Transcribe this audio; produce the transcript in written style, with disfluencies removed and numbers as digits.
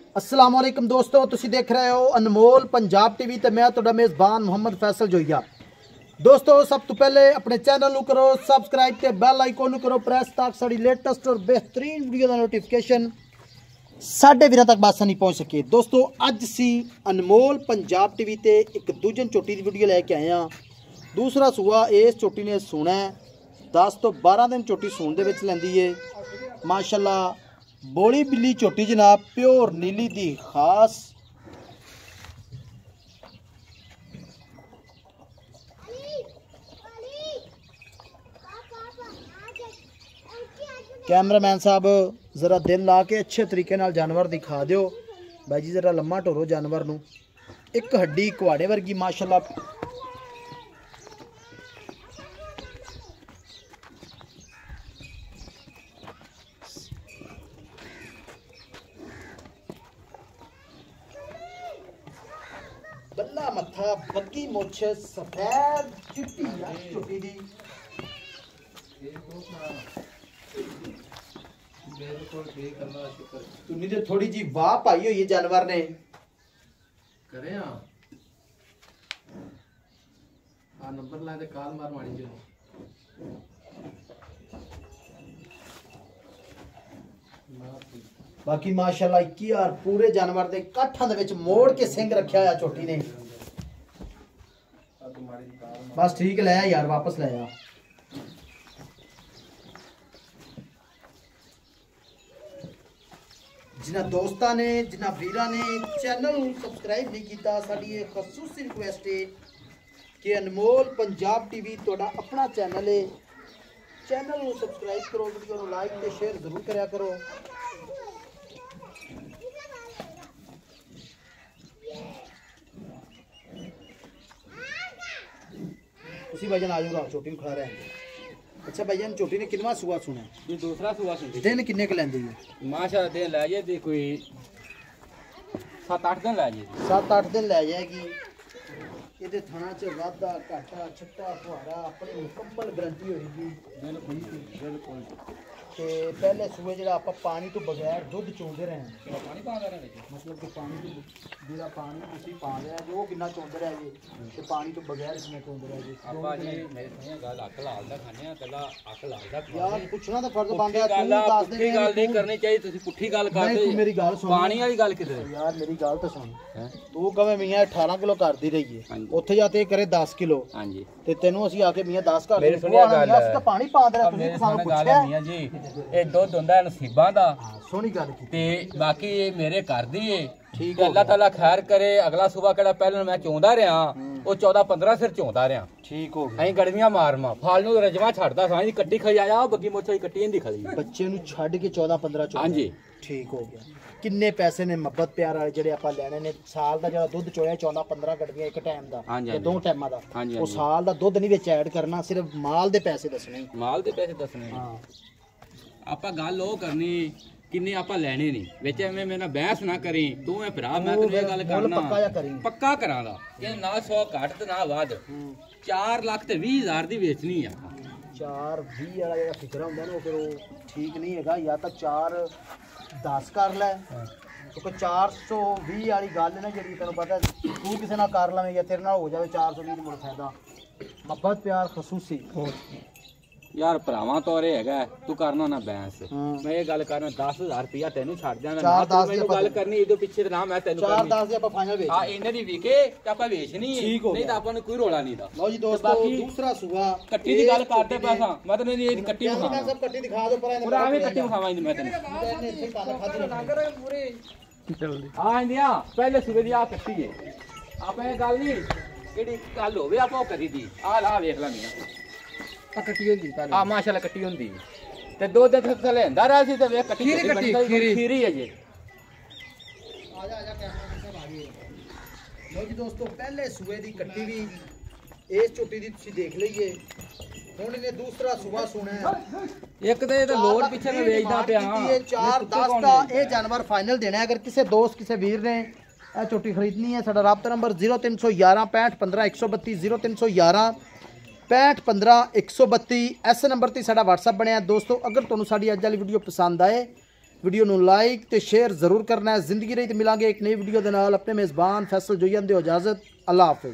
अस्सलाम वालेकुम दोस्तों, तुसीं देख रहे हो अनमोल पंजाब टीवी ते मैं तुहाडा मेज़बान मुहम्मद फैसल जोइया। दोस्तों सब तो पहले अपने चैनल नूं करो सबसक्राइब ते बैल आइकन नूं करो प्रेस ताकि साडी लेटेस्ट और बेहतरीन वीडियो दा नोटिफिकेशन साडे वीरां तक बासा नहीं पहुँच सके। दोस्तों अज सी अनमोल पंजाब टीवी ते एक दूजन झोटी की वीडियो लैके आए हैं। दूसरा सूआ इस झोटी ने सूना है, 10 तो 12 दिन झोटी सूण दे विच लैंदी है। माशाअल्लाह बोली बिल्ली झोटी जनाब, प्योर नीली दी खास। कैमरामैन साहब जरा दिल ला के अच्छे तरीके नाल जानवर दिखा दियो भाई जी, जरा लम्मा टोरो जानवर नूं। एक हड्डी कुहाड़े वर्गी माशाअल्लाह। बल्ला मत्था बग्गी मुछ सफेद चिट्टी झोटी दी। तुनी तो थोड़ी जी वाह पाई हुई है जानवर ने। करे नंबर लाए काल मार माड़ी जो बाकी माशाअल्लाह 21,000 पूरे जानवर दे काठां दे विच मोड़ के सिंह रखा है छोटी ने। बस ठीक ले यार, वापस ले आ। जिन्हां दोस्तां ने जिन्हां वीरां ने चैनल सबसक्राइब नहीं किया, साडी ये खसूसी रिक्वेस्ट है कि अनमोल पंजाब टीवी तुहाडा अपना चैनल है, चैनल को सबसक्राइब करो, वीडियो को लाइक ते शेयर जरूर करया करो। उसी भाईजान आ जाऊंगा, छोटी खड़ा रहे हैं। अच्छा भाईजान छोटी ने कितना सुआ सुना? ये दूसरा सुआ सुन दिन किन्ने क लैंदी है? माशाअल्लाह दिन लै जाए कोई 7-8 दिन लै जाए। 7-8 दिन लै जाएगी। ਇਹਦੇ ਥਾਣਾ ਚ ਵਾਧਾ ਘਾਟਾ ਛੱਟਾ ਫੁਹਾਰਾ ਆਪਣੀ ਮੁਕੰਮਲ ਗਰੰਟੀ ਹੋਏਗੀ। ਬਿਲਕੁਲ ਤੇ ਪਹਿਲੇ ਸੂਏ ਜਿਹੜਾ ਆਪਾਂ ਪਾਣੀ ਤੋਂ ਬਗੈਰ ਦੁੱਧ ਚੋਂਦੇ ਰਹੇ ਹਾਂ। ਪਾਣੀ ਪਾਉਂਦੇ ਰਹੇ ਵਿੱਚ, ਮਤਲਬ ਕਿ ਪਾਣੀ ਤੋਂ ਜਿਹੜਾ ਪਾਣੀ ਤੁਸੀਂ ਪਾ ਲਿਆ ਜੋ ਕਿੰਨਾ ਚੋਂਦੇ ਰਹੇ ਜੀ, ਤੇ ਪਾਣੀ ਤੋਂ ਬਗੈਰ ਕਿੰਨਾ ਚੋਂਦੇ ਰਹੇ ਜੀ। ਆਪਾਂ ਜੀ ਮੇਰੇ ਸੁਣਿਆ ਗੱਲ ਅੱਖ ਲਾਲ ਦਾ ਖਾਣੇ ਆ, ਪਹਿਲਾਂ ਅੱਖ ਲਾਲ ਦਾ ਯਾਰ ਪੁੱਛਣਾ ਤਾਂ ਫਰਜ਼ ਬਣਦਾ। ਤੂੰ ਦੱਸ ਦੇ, ਪੁੱਠੀ ਗੱਲ ਨਹੀਂ ਕਰਨੀ ਚਾਹੀਦੀ, ਤੁਸੀਂ ਪੁੱਠੀ ਗੱਲ ਕਰਦੇ। ਤੂੰ ਮੇਰੀ ਗੱਲ ਸੁਣ, ਪਾਣੀ ਵਾਲੀ ਗੱਲ ਕਿਤੇ ਯਾਰ ਮੇਰੀ ਗੱਲ ਤਾਂ ਸੁਣ। ਤੂੰ ਕਵੇਂ ਮੀਆਂ 18 ਕਿਲੋ ਕਰਦੀ ਰਹੀ ਹੈ, ਉੱਥੇ ਜਾ ਕੇ ਕਰੇ 10 ਕਿਲੋ। ਹਾਂਜੀ ਤੇ ਤੈਨੂੰ ਅਸੀਂ ਆ ਕੇ ਮੀਆਂ 10 ਕਰ ਮੇਰੇ ਸੁਣਿਆ ਗੱਲ ਅਸੀਂ ਤਾਂ ਪਾਣੀ ਪਾ ਦੇ, ਤੁਸੀਂ ਸਾਨੂੰ ਪੁੱਛਿਆ ਮੀਆਂ ਜੀ। ਇਹ ਦੁੱਧ ਹੁੰਦਾ ਨਸੀਬਾਂ ਦਾ। ਸੋਹਣੀ ਗੱਲ ਕੀਤੀ। ਤੇ ਬਾਕੀ ਇਹ ਮੇਰੇ ਘਰ ਦੀ ਏ। ਠੀਕ ਹੈ, ਅੱਲਾਹ ਤਾਲਾ ਖੈਰ ਕਰੇ। ਅਗਲਾ ਸੂਬਾ ਕਿਹੜਾ ਪਹਿਲਾਂ ਮੈਂ ਚੋਂਦਾ ਰਿਹਾ, ਉਹ 14-15 ਸਿਰ ਚੋਂਦਾ ਰਿਹਾ। ਠੀਕ ਹੋ ਗਿਆ। ਅਸੀਂ ਗੜਵੀਆਂ ਮਾਰਮਾ ਫਾਲ ਨੂੰ ਰਜਵਾ ਛੱਡਦਾ ਸਾਂ ਜੀ। ਕੱਟੀ ਖਾਈ ਆਇਆ ਬੱਗੀ ਮੋਚਾ ਦੀ ਕੱਟੀ ਇਹਦੀ ਖਾਈ ਬੱਚੇ ਨੂੰ ਛੱਡ ਕੇ 14-15 ਚੋਂ। ਹਾਂਜੀ ਠੀਕ ਹੋ ਗਿਆ। ਕਿੰਨੇ ਪੈਸੇ ਨੇ ਮੁਹੱਬਤ ਪਿਆਰ ਵਾਲੇ ਜਿਹੜੇ ਆਪਾਂ ਲੈਣੇ ਨੇ? ਸਾਲ ਦਾ ਜਿਹੜਾ ਦੁੱਧ ਚੋਇਆ 14-15 ਗੜਵੀਆਂ ਇੱਕ ਟਾਈਮ ਦਾ ਤੇ 2 ਟਾਈਮਾਂ ਦਾ, ਉਹ ਸਾਲ ਦਾ ਦੁੱਧ ਨਹੀਂ ਵਿੱਚ ਐਡ ਕਰਨਾ, ਸਿਰਫ ਮਾਲ ਦੇ ਪੈਸੇ ਦੱਸਣੇ। ਮਾਲ ਦੇ ਪੈਸੇ ਦੱਸਣੇ। ਹਾਂ ਆਪਾਂ ਗੱਲ ਉਹ ਕਰਨੀ ਕਿੰਨੇ ਆਪਾਂ ਲੈਣੇ ਨਹੀਂ ਵਿੱਚ। ਐਵੇਂ ਮੇਰੇ ਨਾਲ ਬਹਿਸ ਨਾ ਕਰੀ ਤੂੰ। ਇਹ ਭਰਾ ਮੈਂ ਤੈਨੂੰ ਇਹ ਗੱਲ ਕਰਨਾ ਪੱਕਾ ਕਰਾਂਗਾ ਕਿ ਨਾ 100 ਘੱਟ ਤੇ ਨਾ ਵੱਧ। 4 ਲੱਖ ਤੇ 20,000 ਦੀ ਵੇਚਣੀ ਆ। 4-20 ਵਾਲਾ ਜਿਹੜਾ ਫਿਕਰ ਹੁੰਦਾ ਨਾ, ਉਹ ਫਿਰ ਉਹ ਠੀਕ ਨਹੀਂ ਹੈਗਾ। ਜਾਂ ਤਾਂ 4-10 ਕਰ ਲੈ, ਕਿਉਂਕਿ 420 ਵਾਲੀ ਗੱਲ ਹੈ ਨਾ ਜਿਹੜੀ, ਤੈਨੂੰ ਪਤਾ ਤੂੰ ਕਿਸੇ ਨਾਲ ਕਰ ਲਵੇਂ ਜਾਂ ਤੇਰੇ ਨਾਲ ਹੋ ਜਾਵੇ 420 ਦੀ ਮੁੜ ਫਾਇਦਾ। ਮੁਹੱਬਤ ਪਿਆਰ ਖਸੂਸੀ ਯਾਰ ਭਰਾਵਾਂ ਤੋਰੇ ਹੈਗਾ, ਤੂੰ ਕਰਨਾ ਨਾ ਬੈਂਸ। ਮੈਂ ਇਹ ਗੱਲ ਕਰਨਾ 10,000 ਰੁਪਇਆ ਤੈਨੂੰ ਛੱਡ ਦਿਆਂਗਾ। 4-10 ਦੀ ਗੱਲ ਕਰਨੀ ਇਹਦੇ ਪਿੱਛੇ ਨਾ ਮੈਂ ਤੈਨੂੰ 4-10 ਦੀ ਆਪਾਂ ਫਾਈਨਲ ਵੇਚ। ਹਾਂ ਇਹਨਾਂ ਦੀ ਵਿਕੇ ਤੇ ਆਪਾਂ ਵੇਚਣੀ ਹੈ, ਨਹੀਂ ਤਾਂ ਆਪਾਂ ਨੂੰ ਕੋਈ ਰੋਲਾ ਨਹੀਂ ਦਾ। ਲਓ ਜੀ ਦੋਸਤੋ ਦੂਸਰਾ ਸੂਆ ਕੱਟੀ ਦੀ ਗੱਲ ਕਰਦੇ ਪੈਸਾ ਮੈਂ ਤੈਨੂੰ ਇਹ ਕੱਟੀ ਵਿਖਾਵਾਂ। ਮੈਂ ਸਭ ਕੱਟੀ ਦਿਖਾ ਦੋ ਪਰ ਪੂਰਾ ਐਵੇਂ ਕੱਟੀ ਵਿਖਾਵਾਂ ਮੈਂ ਤੈਨੂੰ। ਹਾਂ ਇੰਡੀਆ ਪਹਿਲੇ ਸੂਬੇ ਦੀ ਆ ਕੱਟੀ ਹੈ। ਆਪਾਂ ਇਹ ਗੱਲ ਨਹੀਂ ਕਿਹੜੀ ਗੱਲ ਹੋਵੇ ਆਪਾਂ ਉਹ ਕਰੀ ਦੀ। ਆ ਲਾ ਵੇਖ ਲਾ ਮੀਆਂ ਕੱਟੀ ਹੁੰਦੀ ਆ ਮਾਸ਼ਾਅੱਲਾ ਕੱਟੀ ਹੁੰਦੀ ਤੇ ਦੋ ਦਿਨ ਥੱਲੇ ਹੁੰਦਾ ਰਿਹਾ ਸੀ ਤੇ ਵੇਖ ਕੱਟੀ ਖੀਰੀ ਹੈ ਜੀ। ਆ ਜਾ ਕੈਮਰਾ ਸਭ ਆ ਗਏ। ਲਓ ਜੀ ਦੋਸਤੋ ਪਹਿਲੇ ਸੂਏ ਦੀ ਕੱਟੀ ਵੀ ਇਸ ਝੋਟੀ ਦੀ ਤੁਸੀਂ ਦੇਖ ਲਈਏ। ਹੁਣ ਇਹਨੇ ਦੂਸਰਾ ਸੂਆ ਸੁਣਾ ਹੈ। ਇੱਕ ਤੇ ਇਹਦਾ ਲੋਡ ਪਿੱਛੇ ਮੈਂ ਵੇਚਦਾ ਪਿਆ। 4-10 ਦਾ ਇਹ ਜਾਨਵਰ ਫਾਈਨਲ ਦੇਣਾ। ਅਗਰ ਕਿਸੇ ਦੋਸਤ ਕਿਸੇ ਵੀਰ ਨੇ ਇਹ ਝੋਟੀ ਖਰੀਦਣੀ ਹੈ, ਸਾਡਾ ਰਾਬਤਾ ਨੰਬਰ 0311 6515 132 0311 6515 132 इस नंबर पर साडा WhatsApp बनया। दोस्तों अगर तुहानू साडी अज वाली वीडियो पसंद आए वीडियो ਨੂੰ ਲਾਈਕ ਤੇ ਸ਼ੇਅਰ ਜ਼ਰੂਰ ਕਰਨਾ ਹੈ। ਜ਼ਿੰਦਗੀ ਰਹੀ ਤੇ ਮਿਲਾਂਗੇ ਇੱਕ ਨਈ ਵੀਡੀਓ ਦੇ ਨਾਲ। ਆਪਣੇ ਮੇਜ਼ਬਾਨ ਫੈਸਲ ਜੋਈਆਂ ਦਿਓ ਇਜਾਜ਼ਤ। ਅੱਲਾ ਹਾਫਿਜ਼।